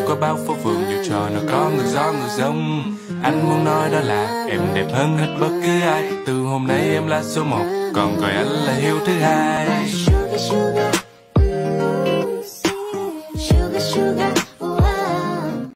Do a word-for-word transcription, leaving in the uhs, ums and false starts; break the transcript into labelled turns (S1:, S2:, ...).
S1: qua bao phố phường, dù trò nào có người gió người giông. Anh muốn nói đó là em đẹp hơn hết bất cứ ai. Từ hôm nay em là số một, còn coi anh là hiếu thứ hai.